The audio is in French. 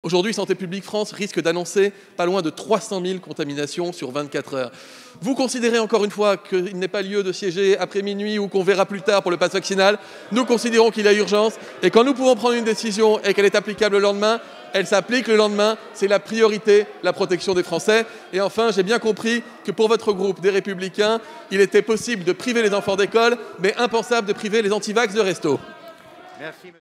Aujourd'hui, Santé publique France risque d'annoncer pas loin de 300 000 contaminations sur 24 heures. Vous considérez encore une fois qu'il n'est pas lieu de siéger après minuit ou qu'on verra plus tard pour le pass vaccinal. Nous considérons qu'il y a urgence et quand nous pouvons prendre une décision et qu'elle est applicable le lendemain, elle s'applique le lendemain. C'est la priorité, la protection des Français. Et enfin, j'ai bien compris que pour votre groupe des Républicains, il était possible de priver les enfants d'école, mais impensable de priver les antivax de resto. Merci.